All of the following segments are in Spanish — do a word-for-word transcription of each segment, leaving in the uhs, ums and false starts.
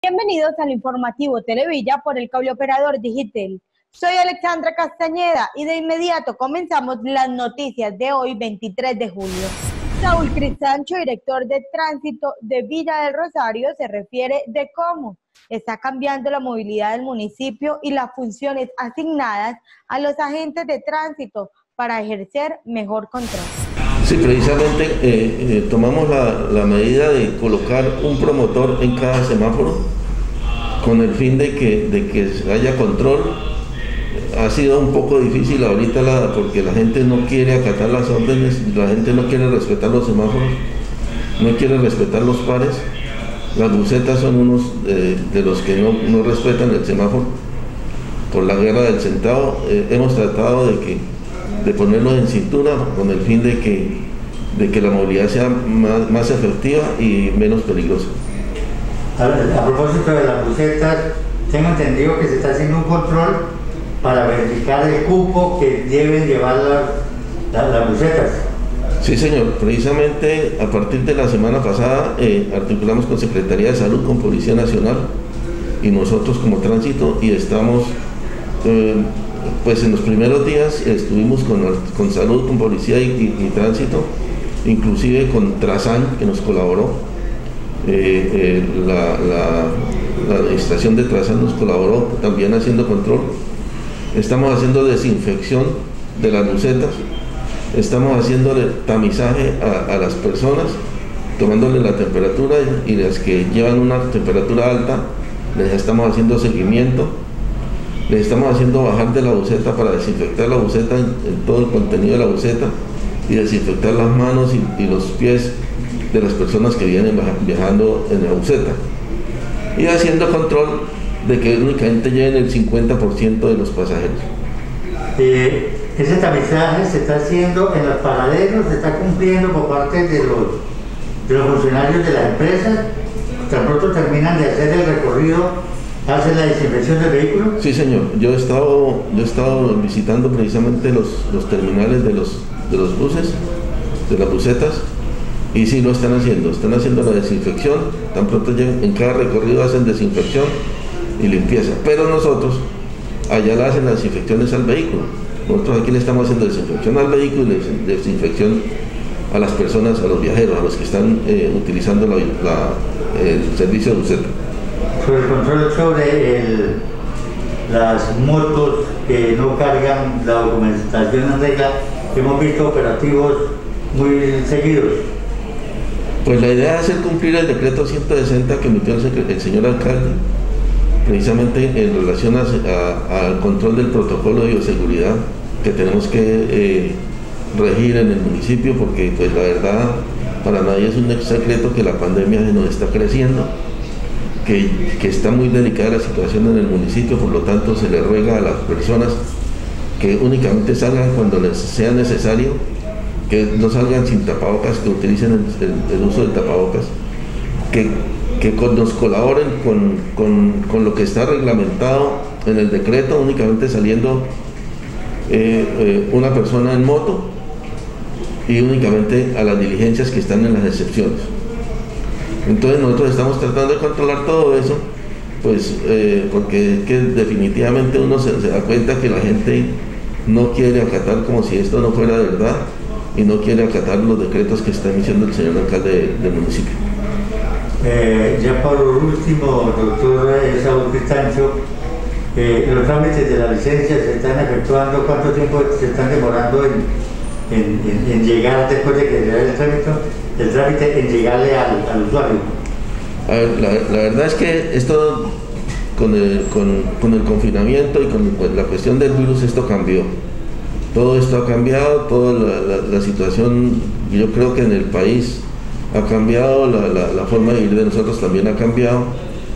Bienvenidos al informativo Televilla por el cable operador Digitel. Soy Alexandra Castañeda y de inmediato comenzamos las noticias de hoy, veintitrés de julio. Saúl Cristancho, director de tránsito de Villa del Rosario, se refiere de cómo está cambiando la movilidad del municipio y las funciones asignadas a los agentes de tránsito para ejercer mejor control. Sí, precisamente eh, eh, tomamos la, la medida de colocar un promotor en cada semáforo con el fin de que, de que haya control. Ha sido un poco difícil ahorita la, porque la gente no quiere acatar las órdenes, la gente no quiere respetar los semáforos, no quiere respetar los pares. Las bucetas son unos eh, de los que no, no respetan el semáforo. Por la guerra del centavo eh, hemos tratado de que de ponerlos en cintura con el fin de que, de que la movilidad sea más, más efectiva y menos peligrosa. A, a propósito de las bucetas, tengo entendido que se está haciendo un control para verificar el cupo que deben llevar las, las, las bucetas. Sí, señor. Precisamente a partir de la semana pasada eh, articulamos con Secretaría de Salud, con Policía Nacional y nosotros como Tránsito, y estamos eh, pues en los primeros días estuvimos con, con Salud, con Policía y, y, y Tránsito, inclusive con Trazan, que nos colaboró. Eh, eh, la, la, la administración de Trazan nos colaboró también haciendo control. Estamos haciendo desinfección de las bucetas, estamos haciéndole tamizaje a, a las personas, tomándole la temperatura, y las que llevan una temperatura alta les estamos haciendo seguimiento. Le estamos haciendo bajar de la buceta para desinfectar la buceta, en, en todo el contenido de la buceta, y desinfectar las manos y, y los pies de las personas que vienen viajando en la buceta. Y haciendo control de que únicamente lleven el cincuenta por ciento de los pasajeros. Eh, ese tamizaje se está haciendo en los paraderos, se está cumpliendo por parte de los, de los funcionarios de la empresa. Tan pronto terminan de hacer el recorrido, ¿hace la desinfección del vehículo? Sí, señor. Yo he estado, yo he estado visitando precisamente los, los terminales de los, de los buses, de las bucetas, y sí lo están haciendo. Están haciendo la desinfección. Tan pronto llegan, en cada recorrido hacen desinfección y limpieza. Pero nosotros, allá le hacen las desinfecciones al vehículo. Nosotros aquí le estamos haciendo desinfección al vehículo y desinfección a las personas, a los viajeros, a los que están eh, utilizando la, la, el servicio de buceta. Sobre el control sobre el, las motos que no cargan la documentación en regla, hemos visto operativos muy seguidos. Pues la idea es hacer cumplir el decreto ciento sesenta que emitió el, el señor alcalde, precisamente en relación al control del protocolo de bioseguridad que tenemos que eh, regir en el municipio, porque pues la verdad para nadie es un secreto que la pandemia nos está creciendo. Que, que está muy delicada la situación en el municipio, por lo tanto se le ruega a las personas que únicamente salgan cuando les sea necesario, que no salgan sin tapabocas, que utilicen el, el, el uso del tapabocas, que, que con, nos colaboren con, con, con lo que está reglamentado en el decreto, únicamente saliendo eh, eh, una persona en moto y únicamente a las diligencias que están en las excepciones. Entonces nosotros estamos tratando de controlar todo eso, pues eh, porque que definitivamente uno se, se da cuenta que la gente no quiere acatar, como si esto no fuera de verdad, y no quiere acatar los decretos que está emitiendo el señor alcalde de, del municipio. Eh, ya por último, doctor Saúl Cristancho, eh, los trámites de la licencia se están efectuando, ¿cuánto tiempo se están demorando en, en, en, en llegar después de que se dé el trámite? el trámite en llegarle al, al usuario? A ver, la, la verdad es que esto con el, con, con el confinamiento y con pues, la cuestión del virus, esto cambió. Todo esto ha cambiado, toda la, la, la situación, yo creo que en el país ha cambiado, la, la, la forma de vivir de nosotros también ha cambiado.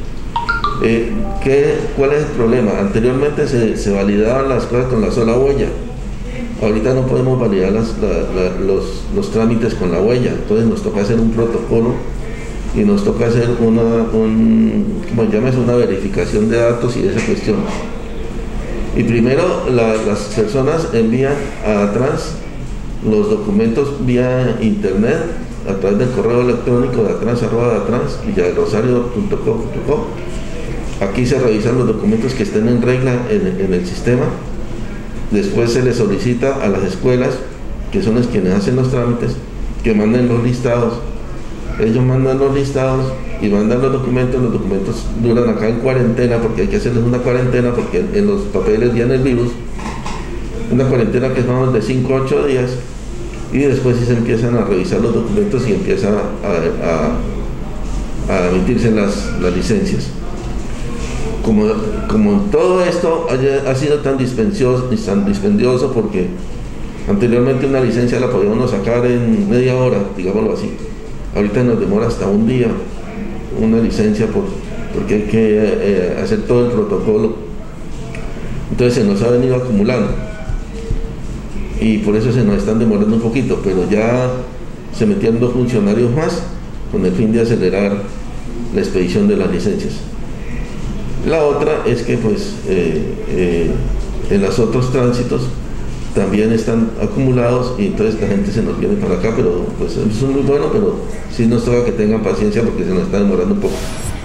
Eh, ¿qué, ¿Cuál es el problema? Anteriormente se, se validaban las cosas con la sola huella. Ahorita no podemos validar las, la, la, los, los trámites con la huella, entonces nos toca hacer un protocolo y nos toca hacer una, un, ¿cómo llamas? Una verificación de datos y de esa cuestión. Y primero la, las personas envían atrás los documentos vía internet a través del correo electrónico de atrans arroba atrans villadelrosario punto co punto co. Aquí se revisan los documentos que estén en regla en, en el sistema. Después se les solicita a las escuelas, que son las quienes hacen los trámites, que manden los listados. Ellos mandan los listados y mandan los documentos. Los documentos duran acá en cuarentena, porque hay que hacerles una cuarentena, porque en, en los papeles viene el virus. Una cuarentena que es más de cinco a ocho días. Y después sí se empiezan a revisar los documentos y empieza a, a, a emitirse las, las licencias. Como, como todo esto haya, ha sido tan dispendioso, tan dispendioso, porque anteriormente una licencia la podíamos sacar en media hora, digámoslo así. Ahorita nos demora hasta un día una licencia por, porque hay que eh, hacer todo el protocolo. Entonces se nos ha venido acumulando y por eso se nos están demorando un poquito, pero ya se metieron dos funcionarios más con el fin de acelerar la expedición de las licencias. La otra es que pues eh, eh, en los otros tránsitos también están acumulados y entonces la gente se nos viene para acá, pero pues eso es muy bueno, pero sí nos toca que tengan paciencia porque se nos está demorando un poco.